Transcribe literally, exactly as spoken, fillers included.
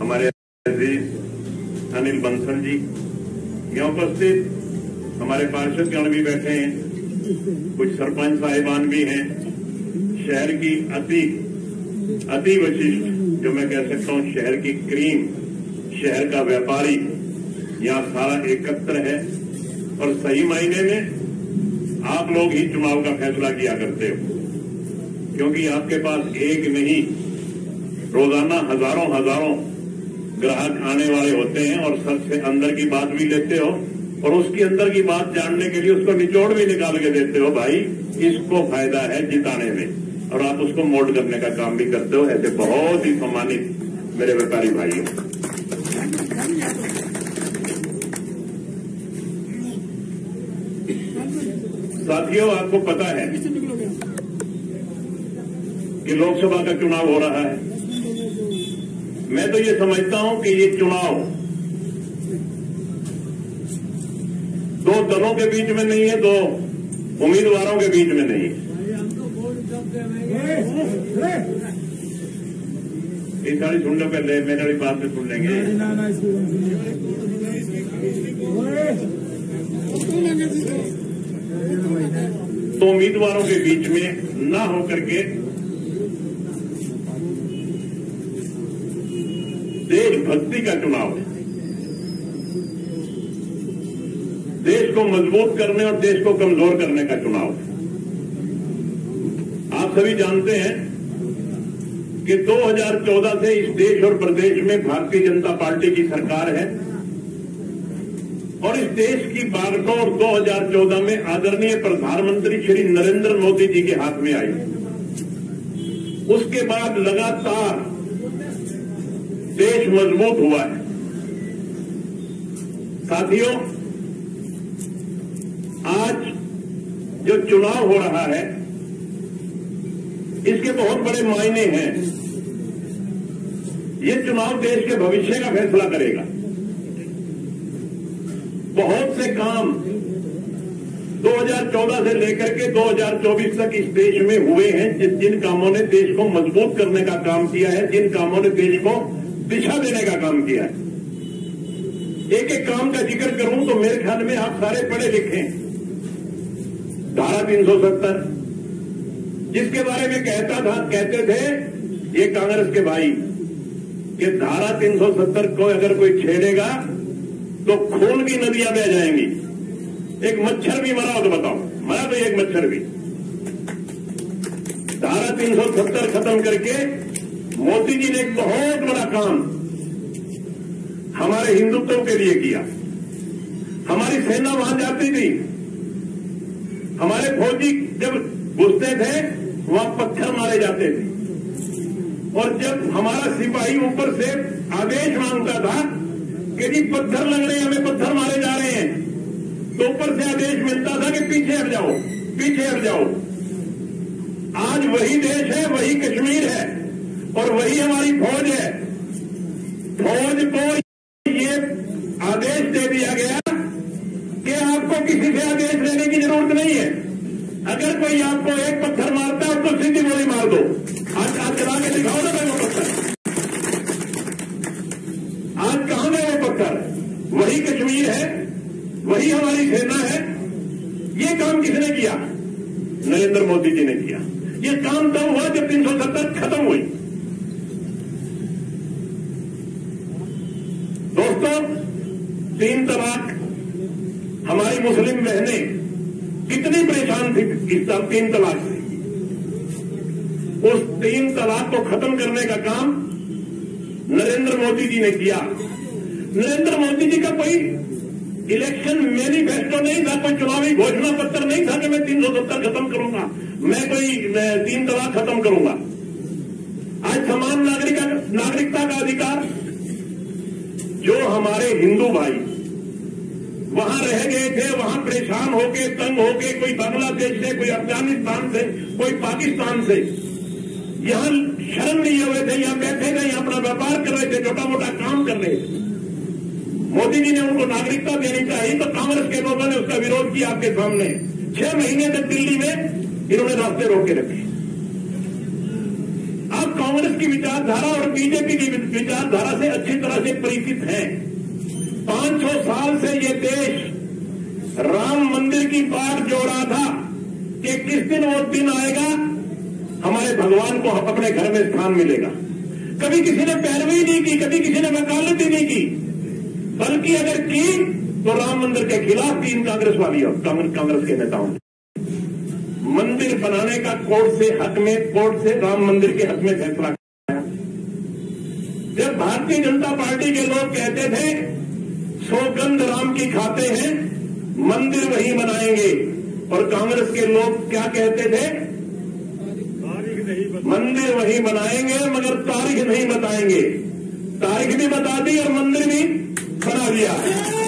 हमारे अजीज अनिल बंसल जी, यहाँ उपस्थित हमारे पार्षदगण भी बैठे हैं, कुछ सरपंच साहिबान भी हैं, शहर की अति अति विशिष्ट, जो मैं कह सकता हूँ शहर की क्रीम, शहर का व्यापारी यहाँ सारा एकत्र है। और सही मायने में आप लोग ही चुनाव का फैसला किया करते हो, क्योंकि आपके पास एक नहीं, रोजाना हजारों हजारों ग्राहक आने वाले होते हैं और सबसे अंदर की बात भी लेते हो और उसकी अंदर की बात जानने के लिए उसको निचोड़ भी निकाल के देते हो। भाई इसको फायदा है जिताने में, और आप उसको मोल्ड करने का काम भी करते हो। ऐसे बहुत ही सम्मानित मेरे व्यापारी भाइयों, साथियों, आपको पता है कि लोकसभा का चुनाव हो रहा है। मैं तो ये समझता हूं कि ये चुनाव दो दलों के बीच में नहीं है, दो उम्मीदवारों के बीच में नहीं है। इस सारी सुन लो पहले, मेरे वाली बात में सुन लेंगे। तो उम्मीदवारों के बीच में ना होकर के देशभक्ति का चुनाव है, देश को मजबूत करने और देश को कमजोर करने का चुनाव है। आप सभी जानते हैं कि दो हज़ार चौदह से इस देश और प्रदेश में भारतीय जनता पार्टी की सरकार है और इस देश की बागडोर दो हज़ार चौदह में आदरणीय प्रधानमंत्री श्री नरेंद्र मोदी जी के हाथ में आई। उसके बाद लगातार देश मजबूत हुआ है। साथियों, आज जो चुनाव हो रहा है इसके बहुत बड़े मायने हैं। ये चुनाव देश के भविष्य का फैसला करेगा। बहुत से काम दो हज़ार चौदह से लेकर के दो हज़ार चौबीस तक इस देश में हुए हैं, जिन जिन कामों ने देश को मजबूत करने का काम किया है, जिन कामों ने देश को दिशा देने का काम किया है। एक एक काम का जिक्र करूं तो मेरे ख्याल में आप सारे पढ़े लिखे हैं। धारा तीन सौ सत्तर, जिसके बारे में कहता था कहते थे ये कांग्रेस के भाई कि धारा तीन सौ सत्तर को अगर कोई छेड़ेगा तो खून की नदियां बह जाएंगी। एक मच्छर भी मरा हो तो बताओ, मरा तो एक मच्छर भी। धारा तीन सौ सत्तर खत्म करके मोदी जी ने एक बहुत बड़ा काम हमारे हिंदुत्व के लिए किया। हमारी सेना वहां जाती थी, हमारे फौजी जब घुसते थे वहां पत्थर मारे जाते थे, और जब हमारा सिपाही ऊपर से आदेश मांगता था कि जी पत्थर लग रहे हैं, हमें पत्थर मारे जा रहे हैं, तो ऊपर से आदेश मिलता था कि पीछे हट जाओ, पीछे हट जाओ। आज वही देश है, वही कश्मीर है और वही हमारी फौज है। फौज को ये आदेश दे दिया गया कि आपको किसी से आदेश लेने की जरूरत नहीं है। अगर कोई आपको एक पत्थर मारता है उसको सीधी गोली मार दो। आज आज चला के दिखाओ ना वो पत्थर। आज कहां है वो पत्थर? वही कश्मीर है, वही हमारी सेना है। ये काम किसने किया? नरेंद्र मोदी जी ने किया। ये काम तब हुआ जब तीन सौ सत्तर खत्म हुई। दोस्तों, तीन तलाक, हमारी मुस्लिम बहनें कितनी परेशान थी इस तीन तलाक से। उस तीन तलाक को खत्म करने का काम नरेंद्र मोदी जी ने किया। नरेंद्र मोदी जी का कोई इलेक्शन मैनिफेस्टो नहीं था, कोई चुनावी घोषणा पत्र नहीं था कि मैं तीन सौ सत्तर खत्म करूंगा, मैं कोई मैं तीन तलाक खत्म करूंगा। आज समान नागरिक नागरिकता का अधिकार, जो हमारे हिंदू भाई वहां रह गए थे, वहां परेशान होके, तंग होके, कोई बांग्लादेश से, कोई अफगानिस्तान से, कोई पाकिस्तान से, यहां शरण लिए हुए थे, यहां बैठे थे, यहां अपना व्यापार कर रहे थे, छोटा मोटा काम कर रहे थे। मोदी जी ने उनको नागरिकता देनी चाहिए तो कांग्रेस के लोगों ने उसका विरोध किया। आपके सामने छह महीने तक दिल्ली में इन्होंने रास्ते रोके रखे। अब कांग्रेस की विचारधारा और बीजेपी की विचारधारा से अच्छी तरह से परिचित हैं। पांच सौ साल से ये देश राम मंदिर की बाट जो रहा था कि किस दिन वो दिन आएगा हमारे भगवान को अपने घर में स्थान मिलेगा। कभी किसी ने पैरवी नहीं की, कभी किसी ने वकालत ही नहीं की, बल्कि अगर की तो राम मंदिर के खिलाफ तीन कांग्रेस वाली और कांग्रेस के नेताओं ने मंदिर बनाने का कोर्ट से हक में कोर्ट से राम मंदिर के हक में फैसला किया। जब भारतीय जनता पार्टी के लोग कहते थे सौगंध राम की खाते हैं, मंदिर वही बनाएंगे, और कांग्रेस के लोग क्या कहते थे, मंदिर वही बनाएंगे मगर तारीख नहीं बताएंगे। तारीख भी बता दी और मंदिर भी बना दिया।